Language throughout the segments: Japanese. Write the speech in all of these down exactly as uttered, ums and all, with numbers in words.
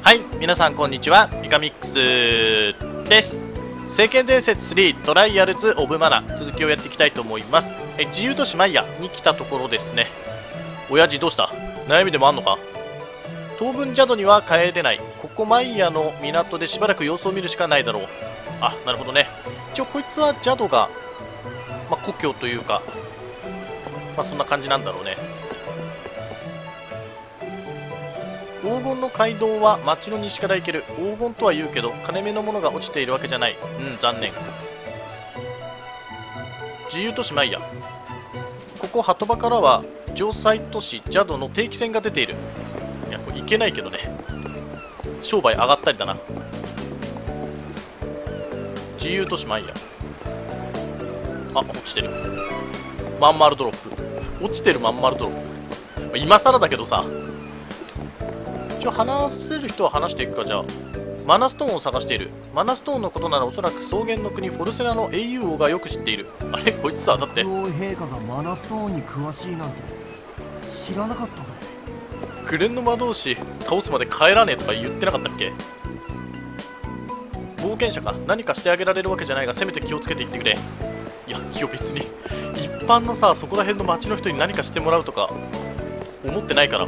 はい、皆さんこんにちは、ミカミックスです。聖剣伝説スリートライアルズ・オブ・マナ、続きをやっていきたいと思います。え自由都市マイヤに来たところですね。親父どうした？悩みでもあんのか？当分ジャドには帰れない。ここマイヤの港でしばらく様子を見るしかないだろう。あ、なるほどね。一応こいつはジャドが、まあ、故郷というか、まあ、そんな感じなんだろうね。黄金の街道は町の西から行ける。黄金とは言うけど金目のものが落ちているわけじゃない。うん、残念。自由都市マイヤ、ここ鳩場からは城塞都市ジャドの定期船が出ている。いや、これ行けないけどね。商売上がったりだな。自由都市マイヤ、あ、落ちてる。まん丸ドロップ。落ちてるまん丸ドロップ。今更だけどさ、一応話せる人は話していくか。じゃあマナストーンを探している。マナストーンのことならおそらく草原の国フォルセナの英雄王がよく知っている。あれ、こいつさ、だって王陛下がマナストーンに詳しいなんて知らなかったぞ。 紅の魔導士倒すまで帰らねえとか言ってなかったっけ？冒険者か。何かしてあげられるわけじゃないが、せめて気をつけていってくれ。いや、いや別に一般のさ、そこら辺の町の人に何かしてもらうとか思ってないから。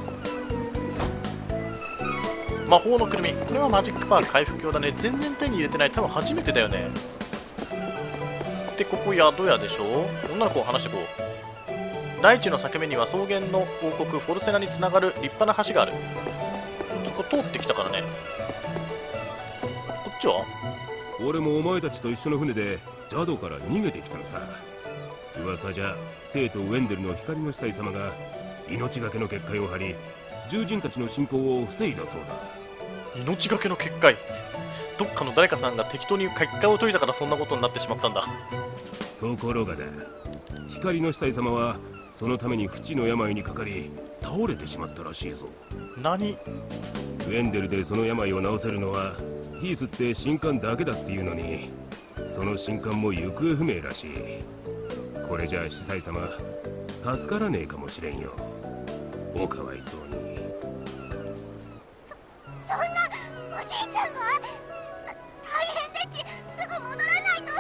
魔法のくるみ、これはマジックパー回復鏡だね。全然手に入れてない。多分初めてだよね。で、ここ宿屋でしょ。女の子を話してこう。大地の裂け目には草原の王国フォルセナにつながる立派な橋がある。そこ通ってきたからね。こっちは？ 俺もお前たちと一緒の船でジャドから逃げてきたのさ。噂じゃ聖都ウェンデルの光の司祭様が命がけの結界を張り、獣人たちの侵攻を防いだそうだ。 命がけの結界。どっかの誰かさんが適当に結界を解いたからそんなことになってしまったんだ。 ところがだ、光の司祭様はそのために不治の病にかかり倒れてしまったらしいぞ。 何？ ウェンデルでその病を治せるのはヒースって神官だけだっていうのに、その神官も行方不明らしい。これじゃあ司祭様助からねえかもしれんよ。おかわいそうに。 そんなおじいちゃんが大変でち、すぐ戻らないと。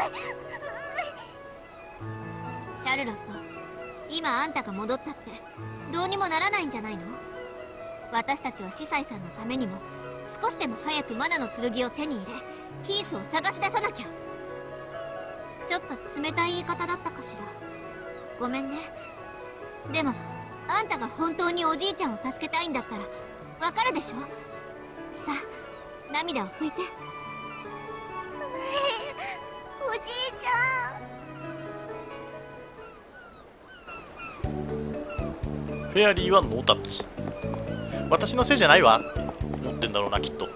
シャルロット、今あんたが戻ったってどうにもならないんじゃないの？私たちは司祭さんのためにも少しでも早くマナの剣を手に入れ、ヒースを探し出さなきゃ。ちょっと冷たい言い方だったかしら。ごめんね。でもあんたが本当におじいちゃんを助けたいんだったらわかるでしょ。さあ、涙を拭いて。 おじいちフェアリーはノータッチ。私のせいじゃないわって思ってんだろうな、きっと。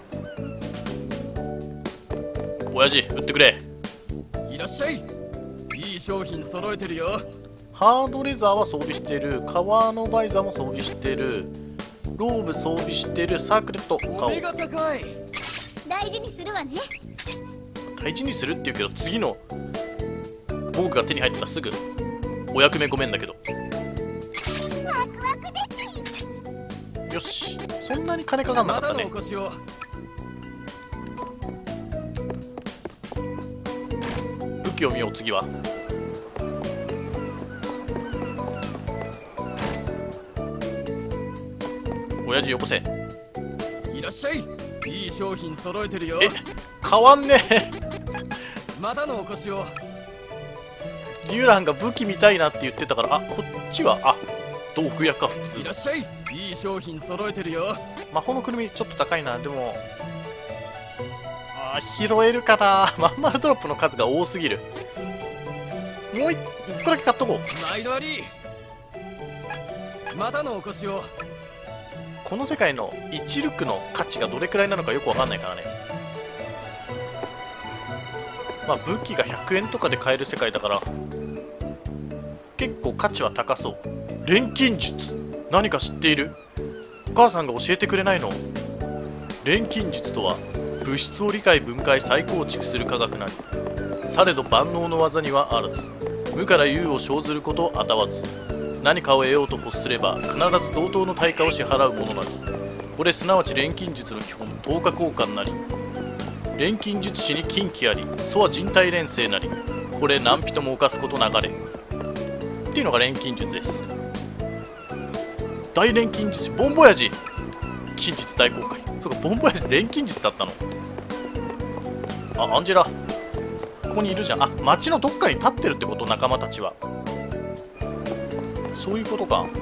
親父、売ってくれ。 いらっしゃい。いい商品揃えてるよ。 ハードレザーは装備してる。革のバイザーも装備してる。ローブ装備してる。サークレット買おう。 お目が高い。 大事にするわね。 大事にするって言うけど、次の防具が手に入ったらすぐお役目ごめんだけど。 ワクワクでち。 よし、そんなに金かかんなかったね。 まだのお越しを。 武器を見よう。次は親父よこせ。 いらっしゃい。いい商品揃えてるよ。 え、変わんねえ。 またのお越しを。 デューランが武器見たいなって言ってたから。あ、こっちは、あ、道具屋か。普通いらっしゃい。いい商品揃えてるよ。 魔法のくるみちょっと高いな。でもあー、拾えるかな。まん丸ドロップの数が多すぎる。もう一個だけ買っとこう。 毎度あり。またのお越しを。 この世界のいちルクの価値がどれくらいなのかよくわかんないからね。まあ武器がひゃくえんとかで買える世界だから結構価値は高そう。錬金術、何か知っている？お母さんが教えてくれないの？錬金術とは物質を理解分解再構築する科学なり、されど万能の技にはあらず、無から有を生ずることあたわず、何かを得ようと欲すれば必ず同等の対価を支払うものなり、 これすなわち錬金術の基本、等価交換なり。錬金術師に禁忌あり、楚は人体錬成なり。これ何人も犯すこと流れ。っていうのが錬金術です。大錬金術師ボンボヤジ、近日大公開。そうか、ボンボヤジ錬金術だったの。あ、アンジェラここにいるじゃん。あ、街のどっかに立ってるってこと、仲間たちは。そういうことか。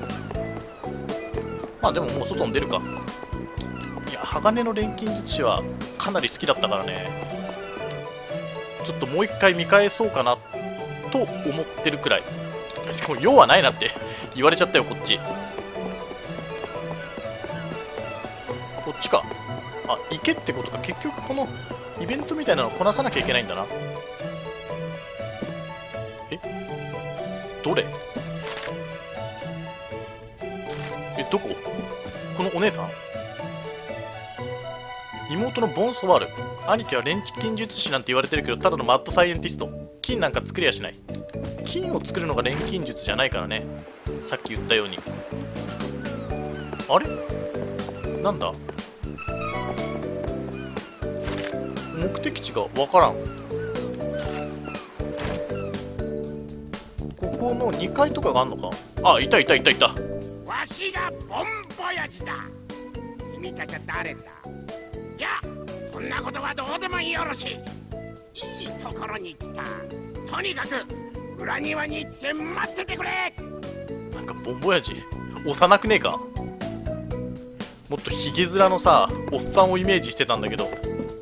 まあでももう外に出るか。いや、鋼の錬金術師はかなり好きだったからね。ちょっともう一回見返そうかなと思ってるくらい。しかも用はないなって言われちゃったよ、こっち。こっちか。あ、行けってことか。結局このイベントみたいなのこなさなきゃいけないんだな。え、どれ？え、どこ？このお姉さん？妹のボンソワール。兄貴は錬金術師なんて言われてるけど、ただのマッドサイエンティスト。金なんか作りやしない。金を作るのが錬金術じゃないからね。さっき言ったように。あれ？なんだ？目的地がわからん。ここのにかいとかがあんのか。あ、いたいたいたいた。 わしがボンボヤジだ。君たちは誰だ？いや、そんなことはどうでもよろしい。いいところに来た。とにかく裏庭に行って待っててくれ。 なんかボンボヤジ幼くねえか。もっとヒゲ面のさおっさんをイメージしてたんだけど。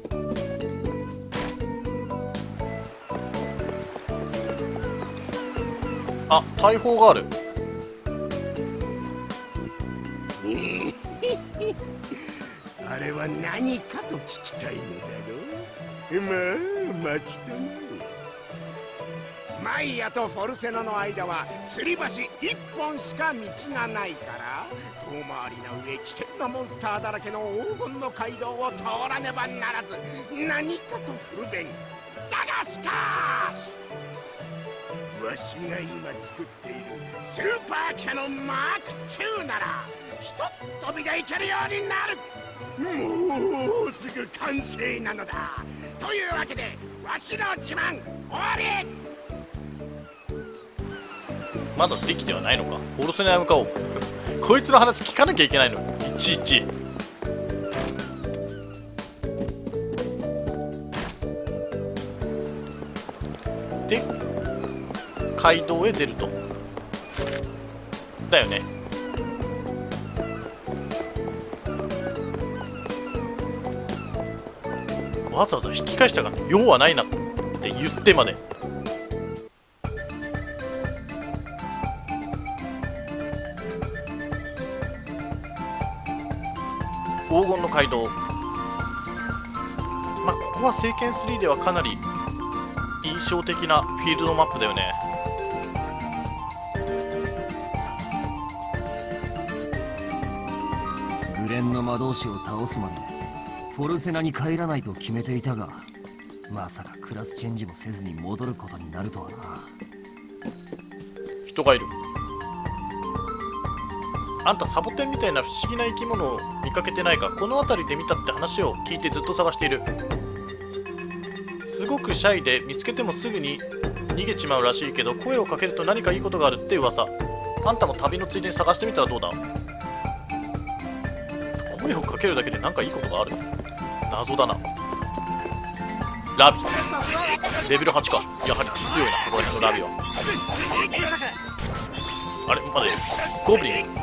あ、大砲がある。 あれは何かと聞きたいのだろう。まあ、待ちとな。マイヤとフォルセナの間は吊り橋一本しか道がないから、遠回りな上危険なモンスターだらけの黄金の街道を通らねばならず、何かと不便だが、しかしわしが今作っているスーパーキャノンマークツーならひとっ飛びでいけるようになる。もうすぐ完成なのだ。というわけでわしの自慢終わり。 まだできてはないのか。オルセナへ向かおう。こいつの話聞かなきゃいけないのいちいち。で街道へ出るとだよね。わざわざ引き返したから用はないなって言ってまで。黄金の街道。まあここは聖剣スリーではかなり印象的なフィールドマップだよね。 グレンの魔導士を倒すまでフォルセナに帰らないと決めていたが、まさかクラスチェンジもせずに戻ることになるとはな。 人がいる。あんたサボテンみたいな不思議な生き物を見かけてないか。この辺りで見たって話を聞いてずっと探している。すごくシャイで見つけてもすぐに逃げちまうらしいけど、声をかけると何かいいことがあるって噂。あんたも旅のついでに探してみたらどうだ。声をかけるだけで何かいいことがある。謎だな。ラビレベルはちか。やはり強いなこれのラビは。あれまだいる。ゴブリン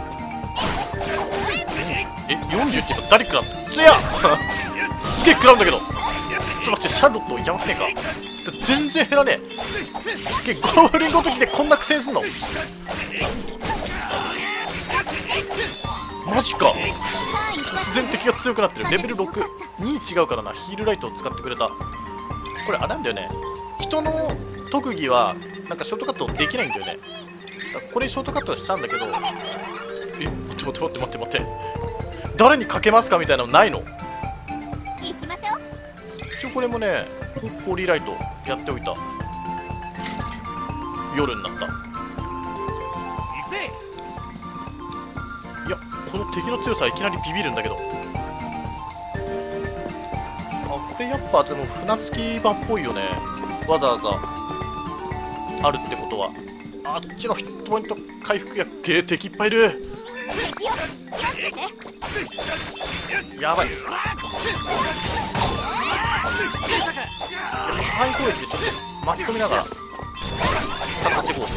えよんじゅうって言うとダリックだ。つやすげえ食らうんだけど。ちょっと待って、シャーロットやばくねえか。全然減らねえ。ゴブリンごときでこんな苦戦すんのマジか。突然敵が強くなってる。レベルろくに違うからな。ヒールライトを使ってくれた。これあれなんだよね、人の特技はなんかショートカットできないんだよね。これショートカットしたんだけど、え待って待って待って待って待って、誰にかけますかみたいなのないの。 行きましょう。 一応これもねホーリーライトやっておいた。夜になった。 行くぜ。 いやこの敵の強さはいきなりビビるんだけど。あ、これやっぱでも船着き場っぽいよね。わざわざあるってことは。あっちのヒットポイント回復やっけ、敵いっぱいいる。 敵よ、気をつけて。 やばい。範囲攻撃でちょっと巻き込みながら戦っていこう。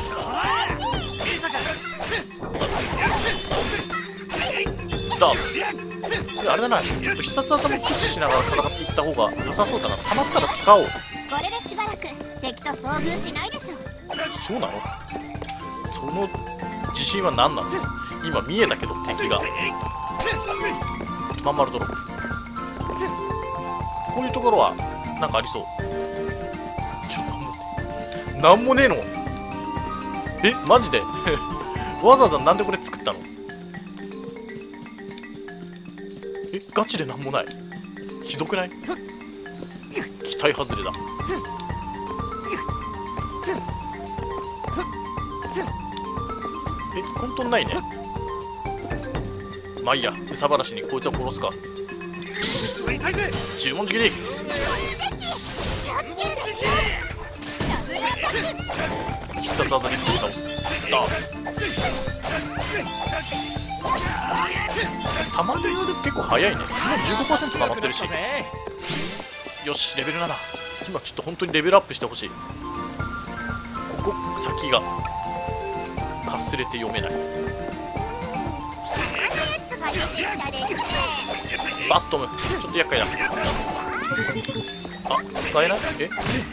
ダーツ、これあれだな、ちょっと必殺技も駆使しながら戦っていった方が良さそうだな。たまったら使おう。 これでしばらく敵と遭遇しないでしょ。 そうなの？その自信は何なの？今見えたけど敵が。まん丸ドロップ。こういうところはなんかありそう。なんもねえの？え、マジでわざわざなんでこれ作ったの？え、ガチでなんもない。ひどくない？期待外れだ。え、本当にないね。まあいいや、憂さ晴らしにこいつは殺すか。十文字切り。必殺技で倒す。ダーツ。たまりより結構早いね。今 じゅうごパーセント 溜まってるし。よし、レベルなな。今ちょっと本当にレベルアップしてほしい。ここ先がかすれて読めない。バットム、ちょっと厄介だ。あ、使えない？え？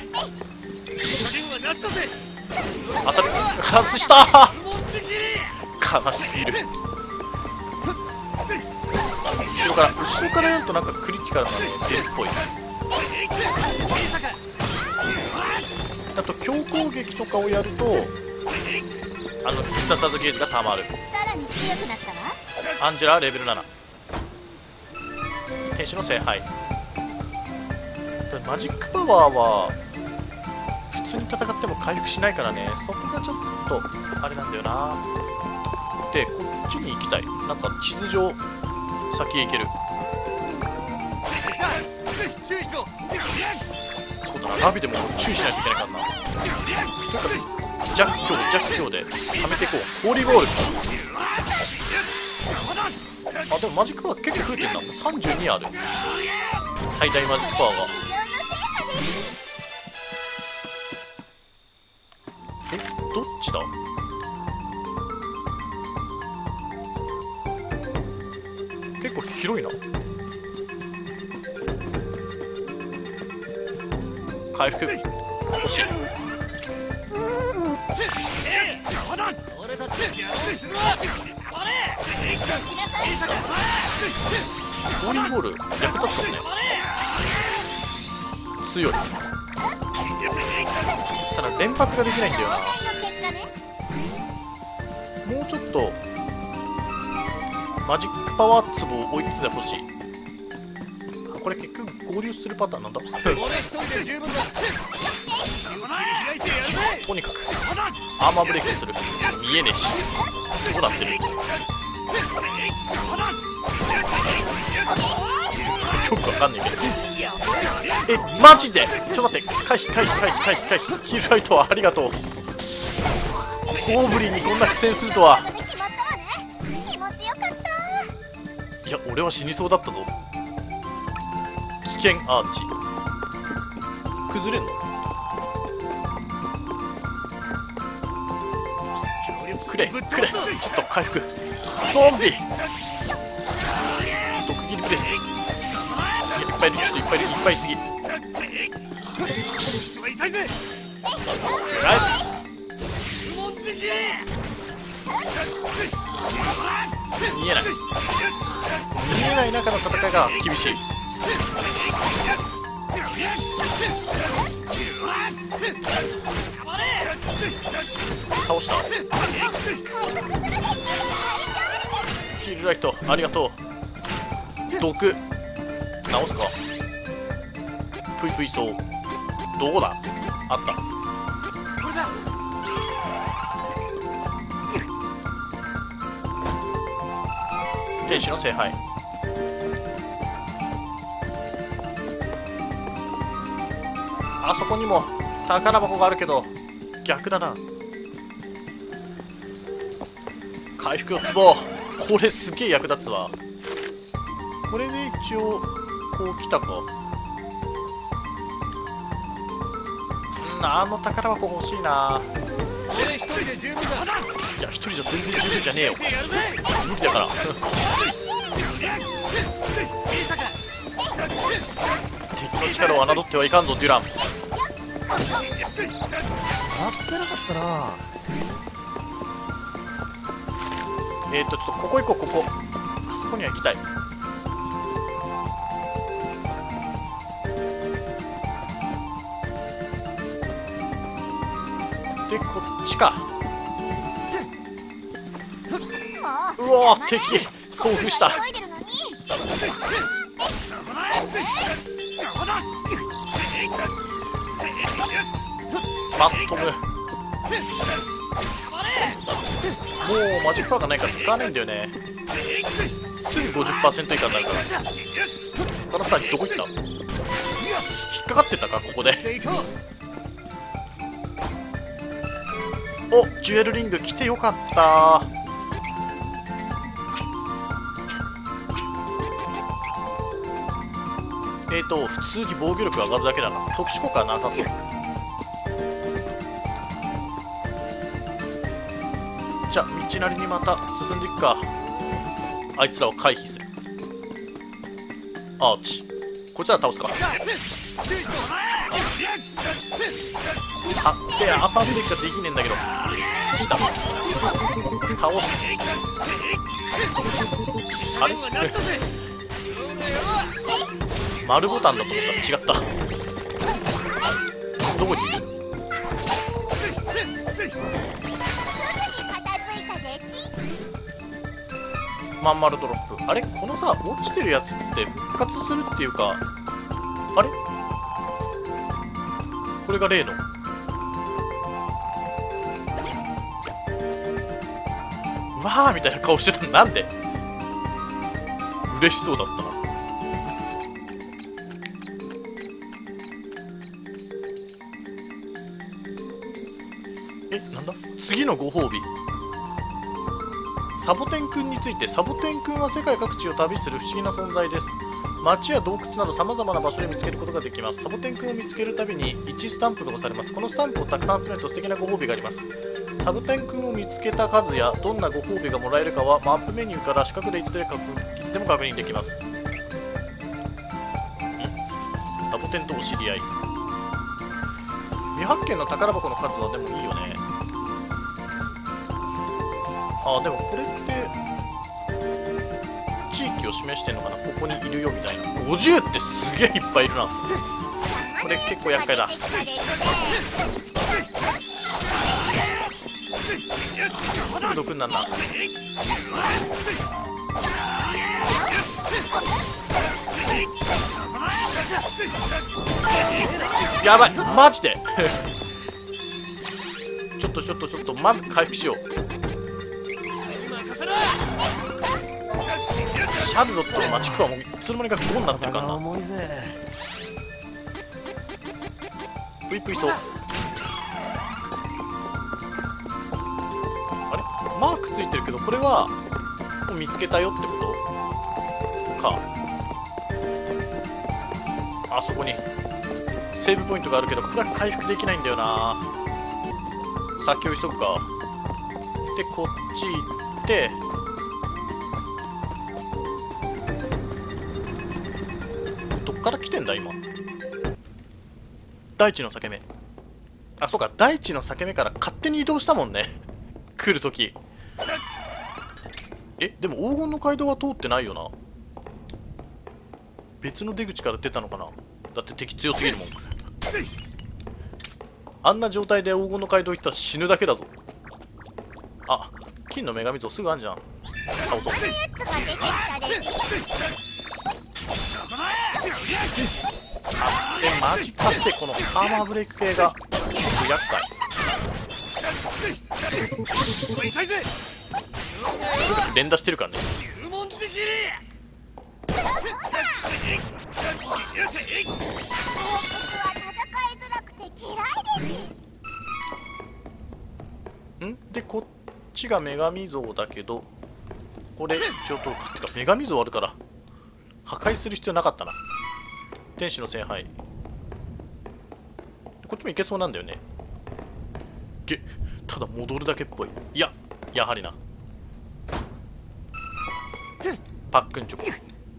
当たる。外したー。悲しすぎる。後ろから後ろからやるとなんかクリティカルなの出るっぽい。あと強攻撃とかをやるとあの必殺技ゲージがたまる。 さらに強くなったわ。 アンジェラレベルなな。天使の聖杯。マジックパワーは普通に戦っても回復しないからね。そこがちょっとあれなんだよな。で、こっちに行きたい。なんか地図上先へ行ける。そうだな、ナビでも注意しないといけないからな。弱強弱強ではめていこう。ホーリーボール。あ、でもマジックパワー結構増えてるな。さんじゅうにある。最大マジックパワーが。え、どっちだ？結構広いな。回復欲しい。ホーリーボール役立つかもね。強い。ただ連発ができないんだよな。もうちょっとマジックパワー壺を置いててほしい。これ結局合流するパターンなんだ。とにかくアーマーブレイクする。見えねえしどうなってる。よくわかんないけど。え、マジでちょっと待って。回避回避回避回避回避。ヒールライトはありがとう。ゴーブリンにこんな苦戦するとは。いや、俺は死にそうだったぞ。危険アーチ崩れんの？くれくれ、ちょっと回復。ゾンビ毒斬りブレス。いっぱいいる。ちょっといっぱいいる。いっぱいいすぎ。暗い。見えない見えない中の戦いが厳しい。倒した。ヒールライトありがとう。毒直すか。ぷいぷいそう。どこだ？あった。 天使の聖杯。あそこにも宝箱があるけど逆だな。回復の壺、これすげえ役立つわ。これで一応こう来たか。うん、あの宝箱欲しいな。 俺一人で十分だ。 いや一人じゃ全然十分じゃねえよ。無理だから敵の力を侮ってはいかんぞデュラン。 待ってなかったな。 えっとちょっとここ行こう。ここあそこには行きたい。でこっちか。うわー敵遭遇した。 急いでるのに。 バットム、もうマジックパワーがないから使わないんだよね。すぐ ごじゅっパーセント 以下になるから。このふたりどこ行った？引っかかってたかここで。おジュエルリング来てよかった。えーと普通に防御力上がるだけだな。特殊効果はなさそう。じゃあ道なりにまた進んでいくか。あいつらを回避する。アーチこいつら倒すか。あでアパーティックができねえんだけど。来た倒す。あれ丸ボタンだと思ったら違った。どこにいる？まん丸ドロップ。あれこのさ落ちてるやつって復活するっていうか、あれこれが例のうわーみたいな顔してたのなんで？嬉しそうだったな。えなんだ次のご褒美。サボテンくんについて。サボテンくんは世界各地を旅する不思議な存在です。街や洞窟など様々な場所で見つけることができます。サボテンくんを見つけるたびにいちスタンプが押されます。このスタンプをたくさん集めると素敵なご褒美があります。サボテンくんを見つけた数やどんなご褒美がもらえるかはマップメニューから四角でいつでもいつでも確認できます。んサボテンとお知り合い。未発見の宝箱の数はでもいいよね。あでもこれって地域を示してんのかな。ここにいるよみたいな。ごじゅうってすげえいっぱいいるな。これ結構厄介だ。すぐ毒になんな。やばいマジでちょっとちょっとちょっとまず回復しよう。シャルロットのマチクワもいつの間にかこうになってるからな。ぷいぷいそう。あれマークついてるけどこれはもう見つけたよってことか。あそこにセーブポイントがあるけどこれは回復できないんだよな。先を急ぐか。でこっち行ってどっから来てんだ今。大地の裂け目。あそうか大地の裂け目から勝手に移動したもんね来るとき。えでも黄金の街道は通ってないよな。別の出口から出たのかな。だって敵強すぎるもんあんな状態で黄金の街道行ったら死ぬだけだぞ。あ金の女神像すぐあんじゃん。倒そう。えマジかってこのアーマーブレイク系が結構厄介。連打してるからね。 んでこっちが女神像だけど、これちょっとてか女神像あるから破壊する必要なかったな。天使の聖杯、こっちもいけそうなんだよね。げただ戻るだけっぽい。いややはりな。パックンチョコ。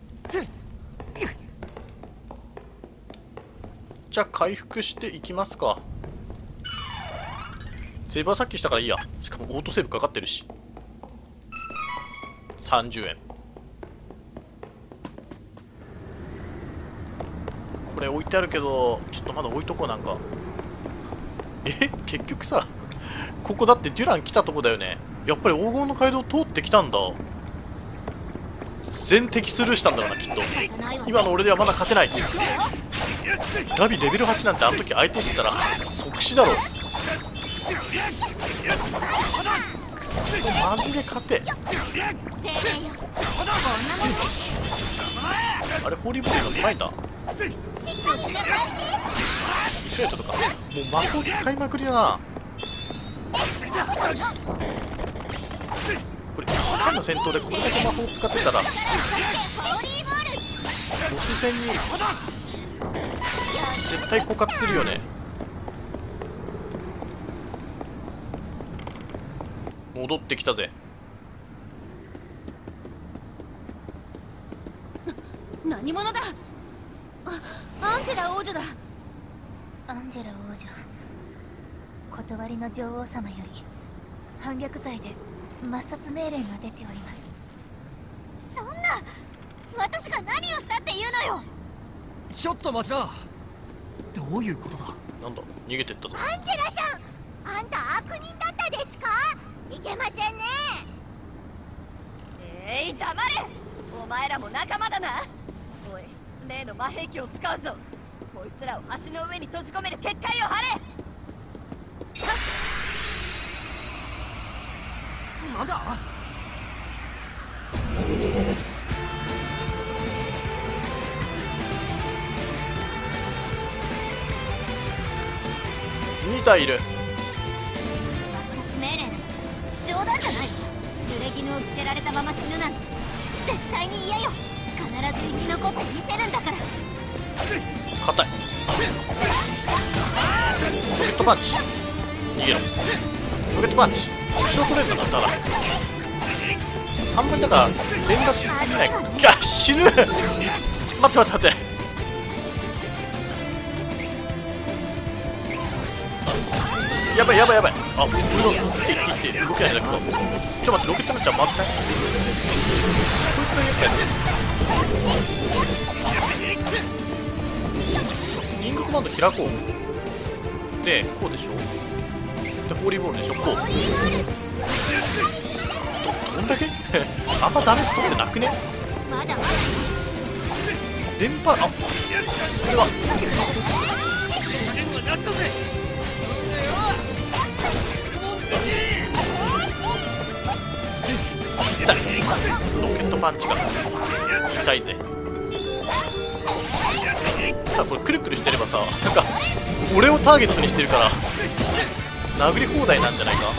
じゃあ回復していきますか。セーブはさっきしたからいいや。しかもオートセーブかかってるし。さんじゅうえん。これ置いてあるけどちょっとまだ置いとこう。なんかえ結局さ、ここだってデュラン来たとこだよね。やっぱり黄金の街道通ってきたんだ。全敵スルーしたんだろうなきっと。今の俺ではまだ勝てない。ガビレベルはちなんてあの時相手してたら即死だろ。くそマジで勝て。あれホーリーボールが捉えた。一緒やったとかもう魔法使いまくりだな。これいっかいの戦闘でこれだけ魔法使ってたらボス戦に絶対枯渇するよね。戻ってきたぜ。 何者だ。あ、アンジェラ王女だ。 アンジェラ王女、断りの女王様より反逆罪で抹殺命令が出ております。 そんな、私が何をしたっていうのよ。 ちょっと待ちな。どういうことだ。 なんだ逃げてったぞ。 アンジェラさん、あんた悪人だったですか。いけませんね。 えい、黙れ。お前らも仲間だな。おい、例の魔兵器を使うぞ。こいつらを橋の上に閉じ込める結界を張れ。 なんだ。 に体いる。 抹殺命令冗談じゃない。濡れ衣を着せられたまま死ぬなんて絶対に嫌よ。必ず生き残ってみせるんだから。 硬い。ロケットパンチ逃げろ。ロケットパンチ後ろ取れるんだな。ただあんまりだから連打しすぎない。いや死ぬ待って待って待って。やばいやばいやばい。あ、俺のって言って言って動けないんだけど。ちょっと待って、ロケットパンチはまずない。こいつはやっぱりリングコマンド開こう。で、こうでしょ。で、ホーリーボールでしょ。こう。ど、どんだけあんまダメージ取ってなくね。 まだまだ連覇、あ、これは痛い。ロケットパンチが痛いぜ。さあこれくるくるしてればさ、なんか俺をターゲットにしてるから殴り放題なんじゃないか。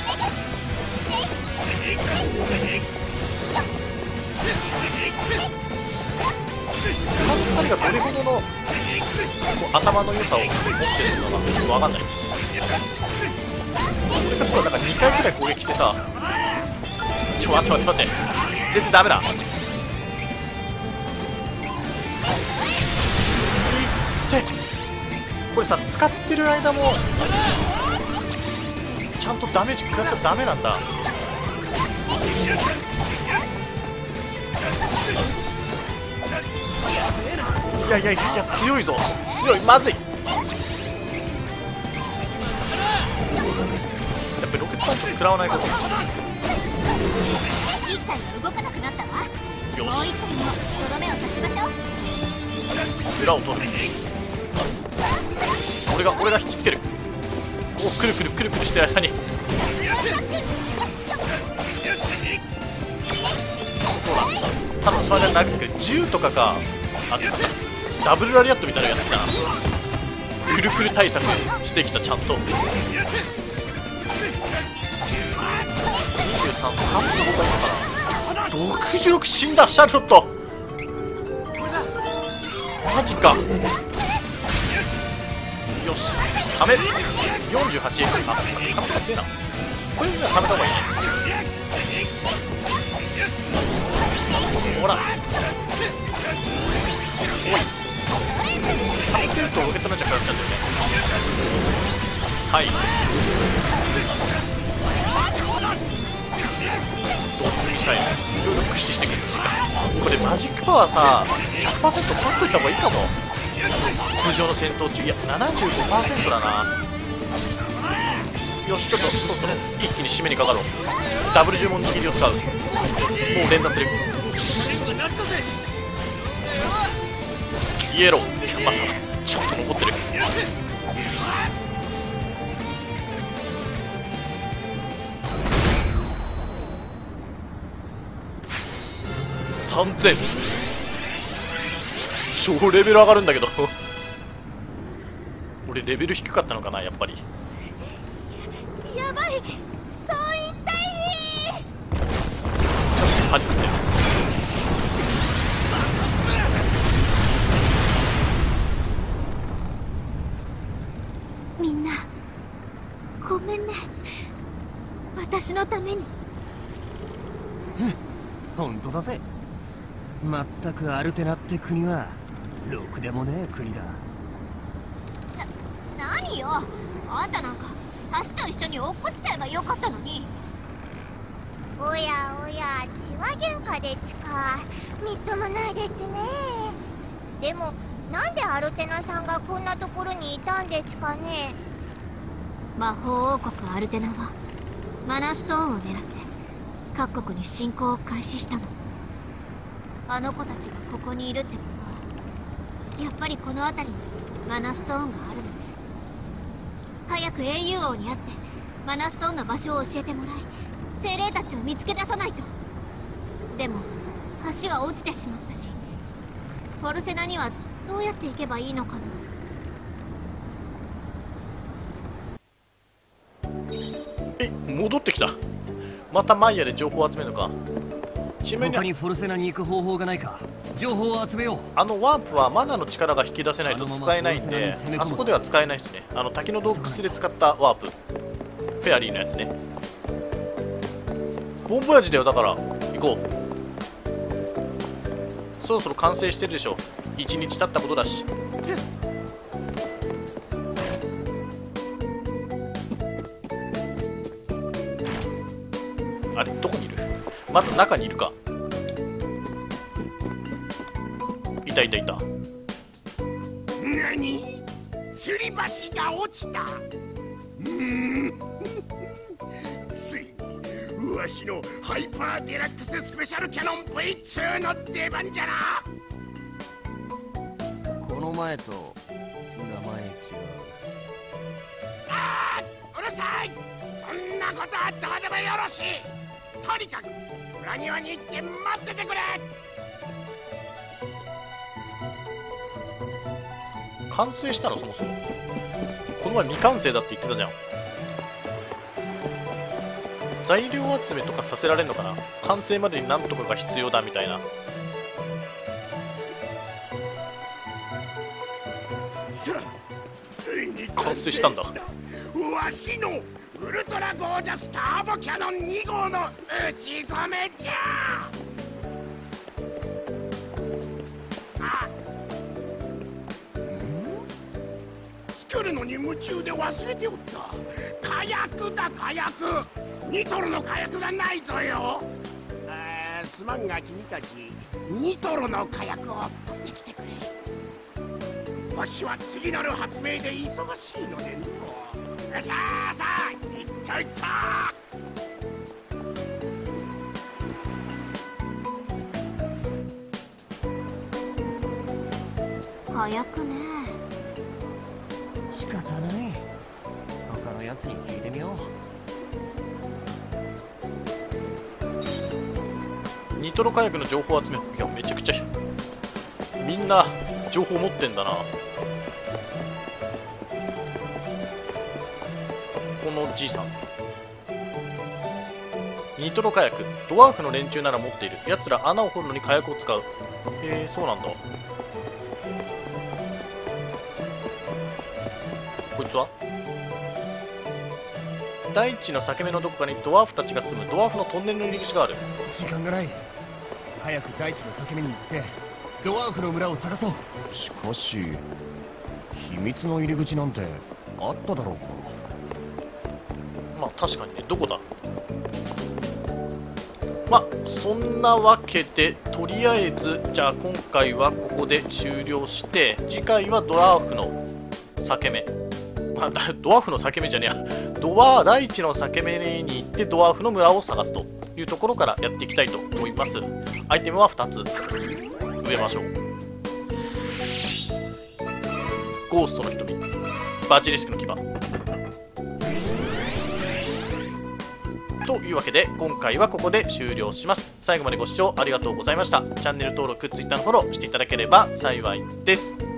他のふたりがどれほどのこう頭の良さを持ってるのかちょっと分かんない。俺がそうなんかにかいくらい攻撃してさ、ちょ待って待って待って、全然ダメだ。いってこれさ、使ってる間もちゃんとダメージ食らっちゃダメなんだ。いやいやいや強いぞ、強い、まずい。やっぱりロケットパンチ食らわないこと。 一体が動かなくなったわ。 よしもう一体にもとどめを刺しましょう。 裏を取る。俺が俺が引きつける。こうくるくるくるくるしてる間にほら多分それが投げてくるじゅうとかか。あったダブルラリアットみたいなやつだな。くるくる対策してきた。ちゃんとにじゅうさんと半分の方がいいのかな。ろくじゅうろく死んだシャルロット。マジか。よしためるよんじゅうはち。あためた強いな。これじゃためた方がいいね。ほらおいためてるとロケットの着火しちゃうんだよね。はいドップミサイルいろいろ駆使してくる。これマジックパワーさ ひゃくパーセント 取っといた方がいいかも。通常の戦闘中いや ななじゅうごパーセント だな。よしちょっとそろそろ一気に締めにかかろう。ダブル呪文握りを使う。もう連打する。消えろ。いやまだちょっと残ってる。さんぜん超レベル上がるんだけど俺レベル低かったのかなやっぱり。 やばい、総員隊員。 ちょっとパニックだよ。 みんなごめんね、私のために。 本当だぜ。まったくアルテナって国はろくでもねえ国だ。 な、何よ、あんたなんか橋と一緒に落っこちちゃえばよかったのに。 おやおや、血は喧嘩でちか。みっともないでちね。でもなんでアルテナさんがこんなところにいたんでちかね。 魔法王国アルテナはマナストーンを狙って各国に侵攻を開始したの。あの子たちがここにいるってことはやっぱりこの辺りにマナストーンがあるのね。早く英雄王に会ってマナストーンの場所を教えてもらい精霊たちを見つけ出さないと。でも橋は落ちてしまったし、フォルセナにはどうやって行けばいいのかな。 え戻ってきた。またマイヤで情報を集めるのか。新聞に他にフォルセナに行く方法がないか。情報を集めよう。 あのワープはマナの力が引き出せないと使えないんで、あそこでは使えないですね。あの滝の洞窟で使ったワープ、フェアリーのやつね。ボンボヤージだよ。だから行こう。そろそろ完成してるでしょ。いちにち経ったことだし。あれどこにいる。まだ中にいるか。いたいたいた。 何、吊り橋が落ちた。うーんついにわしのハイパーデラックススペシャルキャノン ブイツー の出番じゃな。 この前と名前違う。 あーうるさい。そんなことはどうでもよろしい。とにかく裏庭に行って待っててくれ。 完成したのそもそも。この前未完成だって言ってたじゃん。材料集めとかさせられるのかな。完成までに何とかが必要だみたいな。 さあついに完成したんだ。 わしのウルトラゴージャスターボキャノンに号の打ち込めじゃ。あ作るのに夢中で忘れておった。火薬だ火薬。ニトロの火薬がないぞよ。あーすまんが君たちニトロの火薬を取ってきてくれ。わしは次なる発明で忙しいのでの。さあさあいったいった早くね。 仕方ない。他のやつに聞いてみよう。 ニトロ火薬の情報集め。いや、めちゃくちゃみんな情報持ってんだな。このじいさん、ニトロ火薬、ドワーフの連中なら持っている。やつら穴を掘るのに火薬を使う。へえ、そうなんだ。こいつは大地の裂け目のどこかにドワーフたちが住むドワーフのトンネルの入り口がある。 時間がない。早く大地の裂け目に行ってドワーフの村を探そう。しかし秘密の入り口なんてあっただろうか。 まあ確かにね、どこだ。まあそんなわけで、とりあえずじゃあ今回はここで終了して、次回はドワーフの裂け目、まあ、ドワーフの裂け目じゃねえや、ドワー大地の裂け目に行ってドワーフの村を探すというところからやっていきたいと思います。アイテムはふたつ植えましょう。ゴーストの瞳、バジリスクの牙というわけで、今回はここで終了します。最後までご視聴ありがとうございました。チャンネル登録、Twitter のフォローしていただければ幸いです。